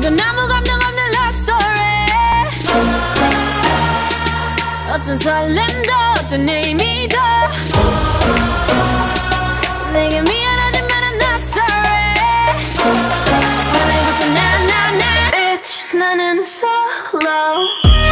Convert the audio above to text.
이건 아무 감정 없는 love story. 어떤 설렘도 어떤 의미도 내게 미안하지만 I'm not sorry. 오늘부터 나 Bitch 나는 solo.